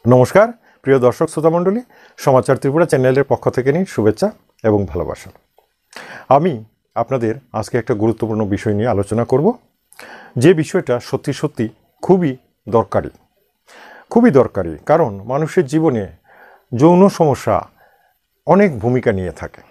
নমস্কার প্রিয় দর্শক শ্রোতামণ্ডলী, সমাচার ত্রিপুরা চ্যানেলের পক্ষ থেকে নিয়ে শুভেচ্ছা এবং ভালোবাসা। আমি আপনাদের আজকে একটা গুরুত্বপূর্ণ বিষয় নিয়ে আলোচনা করব, যে বিষয়টা সত্যি সত্যি খুবই দরকারি। কারণ মানুষের জীবনে যৌন সমস্যা অনেক ভূমিকা নিয়ে থাকে।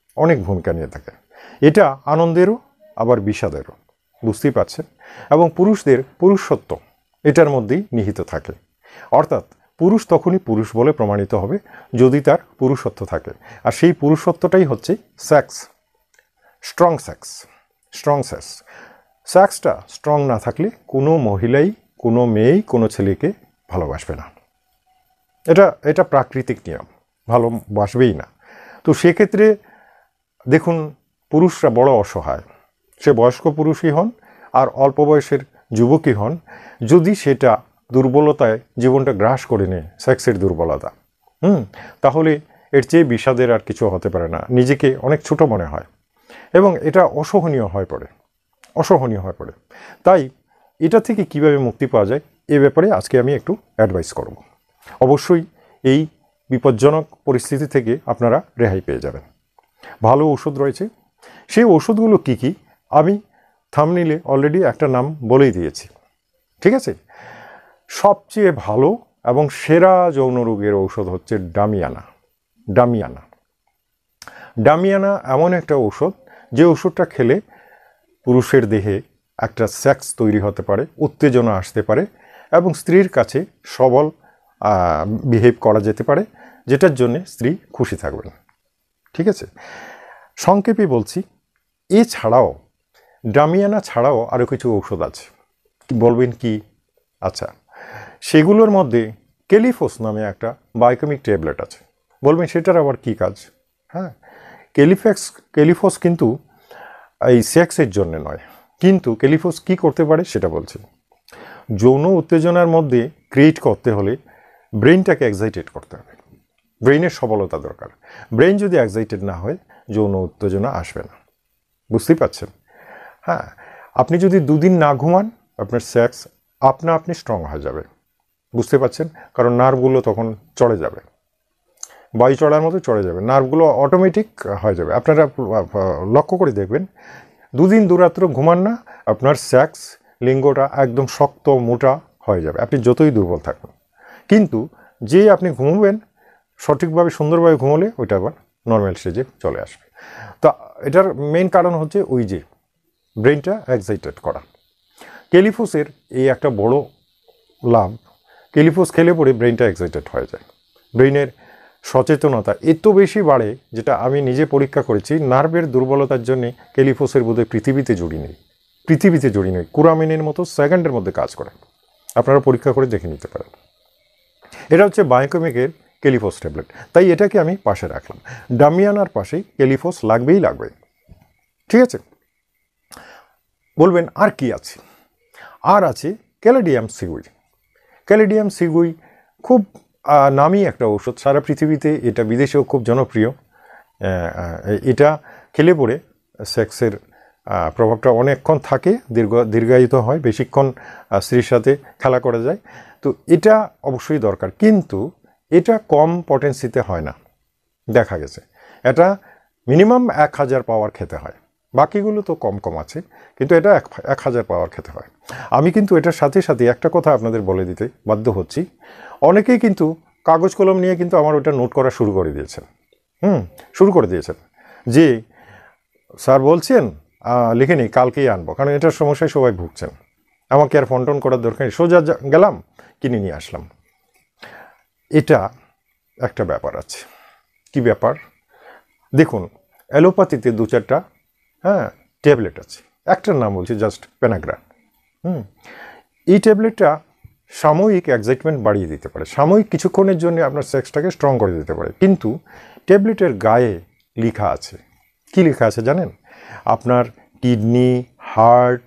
এটা আনন্দেরও আবার বিষাদেরও, বুঝতেই পারছেন। এবং পুরুষদের পুরুষত্ব এটার মধ্যেই নিহিত থাকে। অর্থাৎ পুরুষ তখনই পুরুষ বলে প্রমাণিত হবে যদি তার পুরুষত্ব থাকে। আর সেই পুরুষত্বটাই হচ্ছে সেক্স, স্ট্রং সেক্স। সেক্সটা স্ট্রং না থাকলে কোনো মহিলাই, কোনো মেয়েই কোনো ছেলেকে ভালোবাসবে না। এটা প্রাকৃতিক নিয়ম, ভালোবাসবেই না। তো সেক্ষেত্রে দেখুন, পুরুষরা বড় অসহায়, সে বয়স্ক পুরুষই হন আর অল্প বয়সের যুবকই হন, যদি সেটা দুর্বলতায় জীবনটা গ্রাস করে নেয়, সেক্সের দুর্বলতা, তাহলে এর চেয়ে বিষাদের আর কিছু হতে পারে না। নিজেকে অনেক ছোট মনে হয় এবং এটা অসহনীয় হয়ে পড়ে। তাই এটা থেকে কিভাবে মুক্তি পাওয়া যায় এ ব্যাপারে আজকে আমি একটু অ্যাডভাইস করব। অবশ্যই এই বিপজ্জনক পরিস্থিতি থেকে আপনারা রেহাই পেয়ে যাবেন। ভালো ওষুধ রয়েছে। সেই ওষুধগুলো কি কি আমি থাম্বনেইলে অলরেডি একটা নাম বলেই দিয়েছি, ঠিক আছে? সবচেয়ে ভালো এবং সেরা যৌন রোগের ঔষধ হচ্ছে ডামিয়ানা এমন একটা ঔষধ, যে ওষুধটা খেলে পুরুষের দেহে একটা সেক্স তৈরি হতে পারে, উত্তেজনা আসতে পারে এবং স্ত্রীর কাছে সবল বিহেভ করা যেতে পারে, যেটার জন্যে স্ত্রী খুশি থাকবেন, ঠিক আছে? সংক্ষেপে বলছি, এছাড়াও ডামিয়ানা ছাড়াও আরও কিছু ঔষধ আছে। বলবেন কি? আচ্ছা, সেগুলোর মধ্যে কেলিফোস নামে একটা বায়োকেমিক ট্যাবলেট আছে। বলবেন সেটার আবার কি কাজ? হ্যাঁ, কেলিফোস কিন্তু এই সেক্সের জন্য নয়, কিন্তু কেলিফোস কি করতে পারে সেটা বলছি। যৌন উত্তেজনার মধ্যে ক্রিয়েট করতে হলে ব্রেনটাকে এক্সাইটেড করতে হবে, ব্রেইনের সবলতা দরকার। ব্রেইন যদি এক্সাইটেড না হয়, যৌন উত্তেজনা আসবে না, বুঝতেই পারছেন? হ্যাঁ, আপনি যদি দুদিন না ঘুমান, আপনার সেক্স আপনি স্ট্রং হয়ে যাবে, বুঝতে পারছেন? কারণ নার্ভগুলো তখন চড়ে যাবে, বায়ু চড়ার মতো চড়ে যাবে, নার্ভগুলো অটোমেটিক হয়ে যাবে। আপনারা লক্ষ্য করে দেখবেন, দুদিন দুরাত্র ঘুমান না, আপনার সেক্স লিঙ্গটা একদম শক্ত মোটা হয়ে যাবে, আপনি যতই দুর্বল থাকুন। কিন্তু যে আপনি ঘুমবেন সঠিকভাবে, সুন্দরভাবে ঘুমলে ওইটা আবার নর্মাল স্টেজে চলে আসবে। তা এটার মেইন কারণ হচ্ছে ওই যে ব্রেনটা এক্সাইটেড করা। কেলিফোসের এই একটা বড় লাভ, কেলিফোস খেলে পরে ব্রেনটা এক্সাইটেড হয়ে যায়। ব্রেইনের সচেতনতা এত বেশি বাড়ে, যেটা আমি নিজে পরীক্ষা করেছি। নার্ভের দুর্বলতার জন্যে কেলিফোসের বোধহয় পৃথিবীতে জড়ি নেই। কুরামিনের মতো সেকেন্ডের মধ্যে কাজ করে। আপনারা পরীক্ষা করে দেখে নিতে পারেন। এটা হচ্ছে বায়োকেমিকের কেলিফোস ট্যাবলেট, তাই এটাকে আমি পাশে রাখলাম। ডামিয়ানার পাশেই কেলিফোস লাগবেই, ঠিক আছে? বলবেন আর কি আছে? আর আছে ক্যালেডিয়াম সিগুই, খুব নামী একটা ঔষধ সারা পৃথিবীতে, এটা বিদেশেও খুব জনপ্রিয়। এটা খেলে পরে সেক্সের প্রভাবটা অনেকক্ষণ থাকে, দীর্ঘায়িত হয়, বেশিক্ষণ স্ত্রীর সাথে খেলা করা যায়। তো এটা অবশ্যই দরকার, কিন্তু এটা কম পটেন্সিতে হয় না, দেখা গেছে। এটা মিনিমাম 1000 পাওয়ার খেতে হয়, বাকিগুলো তো কম আছে, কিন্তু এটা 1000 পাওয়ার খেতে হয়। আমি কিন্তু এটার সাথে সাথে একটা কথা আপনাদের বলে দিতে বাধ্য হচ্ছি। অনেকেই কিন্তু কাগজ কলম নিয়ে কিন্তু আমার ওটা নোট করা শুরু করে দিয়েছেন যে স্যার বলছেন লিখে নিই, কালকেই আনবো, কারণ এটার সমস্যায় সবাই ভুগছেন। আমাকে আর ফোন টোন করার দরকার নেই, সোজা গেলাম, কিনে নিয়ে আসলাম। এটা একটা ব্যাপার আছে। কি ব্যাপার? দেখুন, অ্যালোপ্যাথিতে 2-4টা ট্যাবলেট আছে। একটার নাম বলছি জাস্ট পেনাগ্রা। এই ট্যাবলেটটা সাময়িক এক্সাইটমেন্ট বাড়িয়ে দিতে পারে, সাময়িক কিছুক্ষণের জন্য আপনার সেক্সটাকে স্ট্রং করে দিতে পারে। কিন্তু ট্যাবলেটের গায়ে লেখা আছে, কি লেখা আছে জানেন? আপনার কিডনি, হার্ট,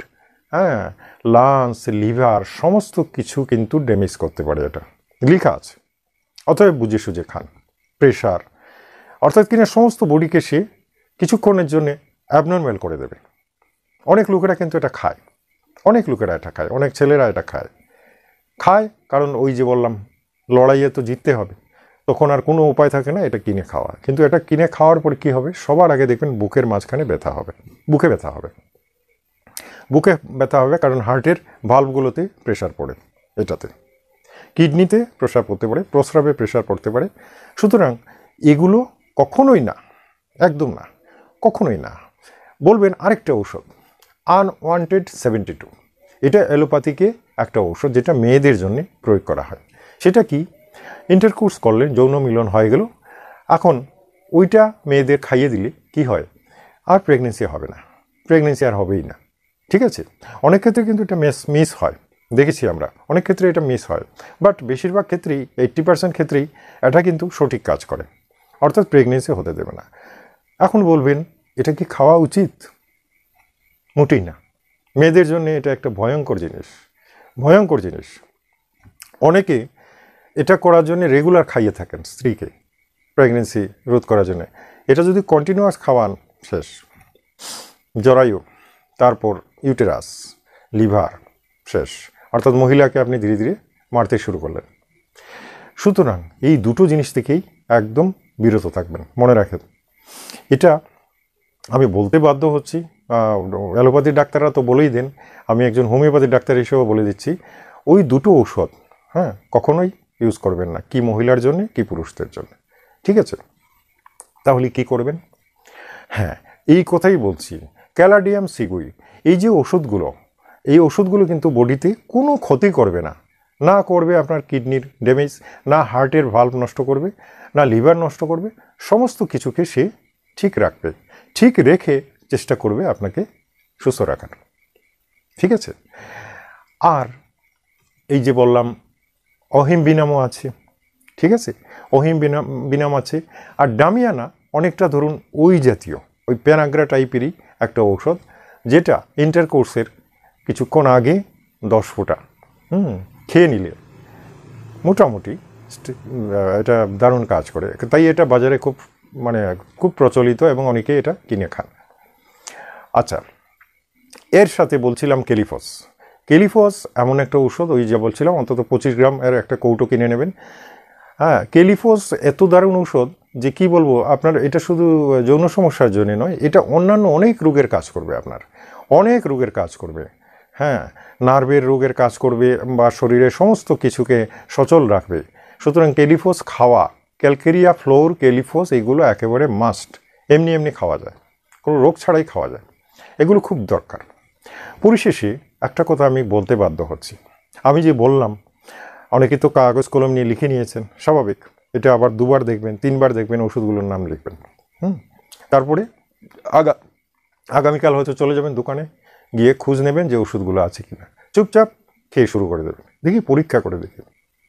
লাংস, লিভার সমস্ত কিছু কিন্তু ড্যামেজ করতে পারে, এটা লেখা আছে। অতএব বুঝে সুঝে খান। প্রেশার, অর্থাৎ কিনা সমস্ত বডিকে সে কিছুক্ষণের জন্য অ্যাবনর্মাল করে দেবে। অনেক লোকেরা কিন্তু এটা খায়, অনেক ছেলেরা এটা খায়। কারণ ওই যে বললাম, লড়াইয়ে তো জিততে হবে, তখন আর কোনো উপায় থাকে না এটা কিনে খাওয়া। কিন্তু এটা কিনে খাওয়ার পর কী হবে, সবার আগে দেখবেন বুকের মাঝখানে ব্যথা হবে, বুকে ব্যথা হবে, বুকে ব্যথা হবে, কারণ হার্টের ভালভগুলোতে প্রেশার পড়ে, এটাতে কিডনিতে প্রেশার পড়তে পারে, প্রস্রাবে প্রেশার পড়তে পারে। সুতরাং এগুলো কখনোই না, একদম না, কখনোই না। বলবেন আরেকটা ঔষধ আনওয়ান্টেড 72, এটা অ্যালোপ্যাথিকে একটা ঔষধ যেটা মেয়েদের জন্য প্রয়োগ করা হয়। সেটা কি, ইন্টারকোর্স করলেন, যৌন মিলন হয়ে গেল, এখন ওইটা মেয়েদের খাইয়ে দিলে কি হয়, আর প্রেগনেন্সি হবে না, প্রেগনেন্সি আর হবেই না। ঠিক আছে, অনেক ক্ষেত্রে কিন্তু এটা মিস হয়, দেখেছি আমরা অনেক ক্ষেত্রে এটা মিস হয়, বাট বেশিরভাগ ক্ষেত্রেই 80% ক্ষেত্রেই এটা কিন্তু সঠিক কাজ করে, অর্থাৎ প্রেগনেন্সি হতে দেবে না। এখন বলবেন এটা কি খাওয়া উচিত? মোটেই না, মেয়েদের জন্য এটা একটা ভয়ঙ্কর জিনিস, ভয়ঙ্কর জিনিস। অনেকে এটা করার জন্য রেগুলার খাইয়ে থাকেন স্ত্রীকে, প্রেগনেন্সি রোধ করার জন্য। এটা যদি কন্টিনিউয়াস খাওয়ান, শেষ, জরায়ু, তারপর ইউটেরাস, লিভার, শেষ, অর্থাৎ মহিলাকে আপনি ধীরে ধীরে মারতে শুরু করলেন। সুতরাং এই দুটো জিনিস থেকেই একদম বিরত থাকবেন, মনে রাখেন। এটা আমি বলতে বাধ্য হচ্ছি, অ্যালোপ্যাথির ডাক্তাররা তো বলেই দেন, আমি একজন হোমিওপ্যাথির ডাক্তার হিসেবে বলে দিচ্ছি, ওই দুটো ঔষধ কখনোই ইউজ করবেন না, কি মহিলার জন্য কি পুরুষদের জন্য। ঠিক আছে, তাহলে কি করবেন? এই কথাই বলছি, ক্যালাডিয়াম সিগুই, এই যে ওষুধগুলো, এই ওষুধগুলো কিন্তু বডিতে কোনো ক্ষতি করবে না, না করবে আপনার কিডনির ড্যামেজ, না হার্টের ভালভ নষ্ট করবে, না লিভার নষ্ট করবে, সমস্ত কিছুকে সে ঠিক রাখবে, ঠিক রেখে চেষ্টা করবে আপনাকে সুস্থ রাখার। ঠিক আছে, আর এই যে বললাম অহিম্বিনামও আছে, ঠিক আছে, অহিম্বিনাম আছে, আর ডামিয়ানা অনেকটা ধরুন ওই জাতীয়, ওই প্যানাগ্রা টাইপেরই একটা ঔষধ, যেটা ইন্টারকোর্সের কিছুক্ষণ আগে 10 ফোঁটা খেয়ে নিলে মোটামুটি এটা দারুণ কাজ করে। তাই এটা বাজারে খুব প্রচলিত এবং অনেকে এটা কিনে খান। আচ্ছা, এর সাথে বলছিলাম ক্যালিফস। ক্যালিফস এমন একটা ঔষধ, ওই যে বলছিলাম অন্তত 25 গ্রাম এর একটা কৌটো কিনে নেবেন। ক্যালিফস এত দারুণ ঔষধ যে কি বলবো আপনার, এটা শুধু যৌন সমস্যার জন্য নয়, এটা অন্যান্য অনেক রোগের কাজ করবে, আপনার অনেক রোগের কাজ করবে। নার্ভের রোগের কাজ করবে বা শরীরের সমস্ত কিছুকে সচল রাখবে। সুতরাং ক্যালিফস খাওয়া, ক্যালকেরিয়া ফ্লোর, ক্যালিফস, এগুলো একেবারে মাস্ট, এমনি এমনি খাওয়া যায়, কোনো রোগ ছাড়াই খাওয়া যায়, এগুলো খুব দরকার। পরিশেষে একটা কথা আমি বলতে বাধ্য হচ্ছি, আমি যে বললাম, অনেকে তো কাগজ কলম নিয়ে লিখে নিয়েছেন, স্বাভাবিক, এটা আবার 2বার দেখবেন, 3বার দেখবেন, ওষুধগুলোর নাম লিখবেন। তারপরে আগামীকাল হয়তো চলে যাবেন দোকানে, গিয়ে খোঁজ নেবেন যে ওষুধগুলো আছে কিনা, চুপচাপ খেয়ে শুরু করে দেবেন, দেখি পরীক্ষা করে দেখি।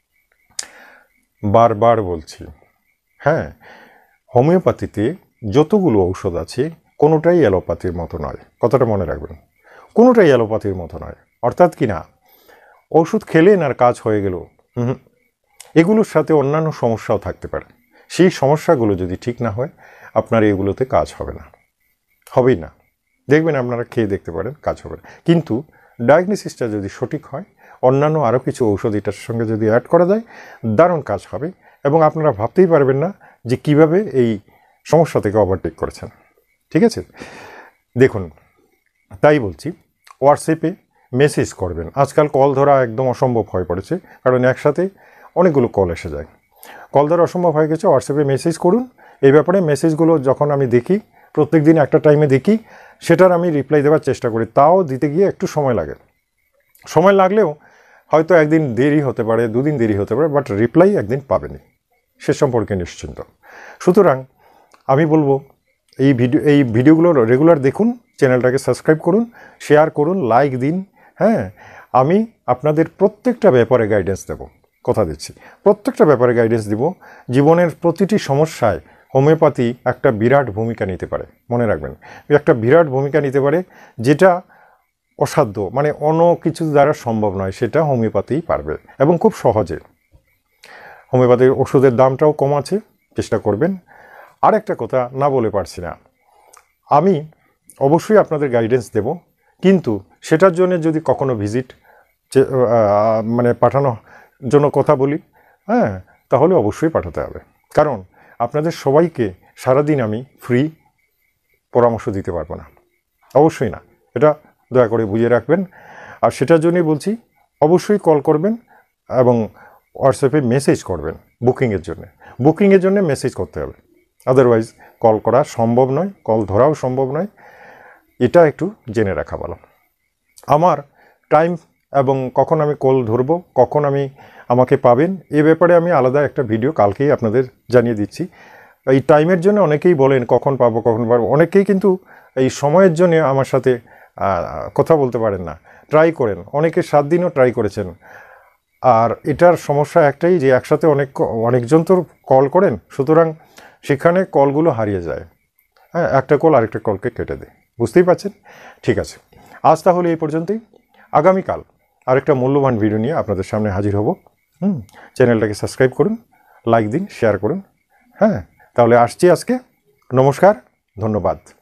বারবার বলছি, হোমিওপ্যাথিতে যতগুলো ঔষধ আছে কোনোটাই অ্যালোপ্যাথির মতো নয়, কথাটা মনে রাখবেন, কোনোটাই অ্যালোপ্যাথির মতো নয়। অর্থাৎ কি না, ওষুধ খেলেন আর কাজ হয়ে গেল, এগুলোর সাথে অন্যান্য সমস্যাও থাকতে পারে। সেই সমস্যাগুলো যদি ঠিক না হয়, আপনার এগুলোতে কাজ হবে না, হবেই না। দেখবেন, আপনারা খেয়ে দেখতে পারেন, কাজ হবে না। কিন্তু ডায়াগনোসিসটা যদি সঠিক হয়, অন্যান্য আরও কিছু ঔষধ এটার সঙ্গে যদি অ্যাড করা যায়, দারুণ কাজ হবে, এবং আপনারা ভাবতেই পারবেন না যে কিভাবে এই সমস্যা থেকে ওভারটেক করেছেন। ঠিক আছে, দেখুন, তাই বলছি, হোয়াটসঅ্যাপে মেসেজ করবেন। আজকাল কল ধরা একদম অসম্ভব হয়ে পড়েছে, কারণ একসাথে অনেকগুলো কল এসে যায়, কল ধরা অসম্ভব হয়ে গেছে। হোয়াটসঅ্যাপে মেসেজ করুন। এই ব্যাপারে মেসেজগুলো যখন আমি দেখি, প্রত্যেক দিন একটা টাইমে দেখি, সেটার আমি রিপ্লাই দেওয়ার চেষ্টা করি। তাও দিতে গিয়ে একটু সময় লাগে, সময় লাগলেও হয়তো একদিন দেরি হতে পারে, 2 দিন দেরি হতে পারে, বাট রিপ্লাই একদিন পাবেনই, সে সম্পর্কে নিশ্চিন্ত। সুতরাং আমি বলবো, এই ভিডিওগুলো রেগুলার দেখুন, চ্যানেলটাকে সাবস্ক্রাইব করুন, শেয়ার করুন, লাইক দিন। আমি আপনাদের প্রত্যেকটা ব্যাপারে গাইডেন্স দেব, কথা দিচ্ছি, প্রত্যেকটা ব্যাপারে গাইডেন্স দিব। জীবনের প্রতিটি সমস্যায় হোমিওপ্যাথি একটা বিরাট ভূমিকা নিতে পারে, মনে রাখবেন, একটা বিরাট ভূমিকা নিতে পারে, যেটা অসাধ্য, অন্য কিছু দ্বারা সম্ভব নয়, সেটা হোমিওপ্যাথিই পারবে, এবং খুব সহজে। হোমিওপ্যাথির ওষুধের দামটাও কম আছে, চেষ্টা করবেন। আর একটা কথা না বলে পারছি না, আমি অবশ্যই আপনাদের গাইডেন্স দেব, কিন্তু সেটার জন্য যদি কখনো ভিজিট পাঠানোর জন্য কথা বলি, হ্যাঁ, তাহলে অবশ্যই পাঠাতে হবে। কারণ আপনাদের সবাইকে সারাদিন আমি ফ্রি পরামর্শ দিতে পারবো না, অবশ্যই না, এটা দয়া করে বুঝে রাখবেন। আর সেটার জন্যই বলছি, অবশ্যই কল করবেন এবং হোয়াটসঅ্যাপে মেসেজ করবেন বুকিংয়ের জন্য মেসেজ করতে হবে, আদারওয়াইজ কল করা সম্ভব নয়, কল ধরাও সম্ভব নয়, এটা একটু জেনে রাখা ভালো। আমার টাইম এবং কখন আমি কল ধরবো, কখন আমাকে পাবেন, এ ব্যাপারে আমি আলাদা একটা ভিডিও কালকেই আপনাদের জানিয়ে দিচ্ছি। এই টাইমের জন্য অনেকেই বলেন কখন পাবো, অনেকেই কিন্তু এই সময়ের জন্য আমার সাথে কথা বলতে পারেন না, ট্রাই করেন, অনেকে 7 দিনও ট্রাই করেছেন। আর এটার সমস্যা একটাই যে একসাথে অনেকজন তো কল করেন, সুতরাং সেখানে কলগুলো হারিয়ে যায়। হ্যাঁ, একটা কল আরেকটা কলকে কেটে দেয়, বুঝতেই পারছেন। ঠিক আছে, আজ তাহলে এই পর্যন্তই। আগামীকাল আরেকটা মূল্যবান ভিডিও নিয়ে আপনাদের সামনে হাজির হব। চ্যানেলটাকে সাবস্ক্রাইব করুন, লাইক দিন, শেয়ার করুন। হ্যাঁ, তাহলে আসছি আজকে। নমস্কার, ধন্যবাদ।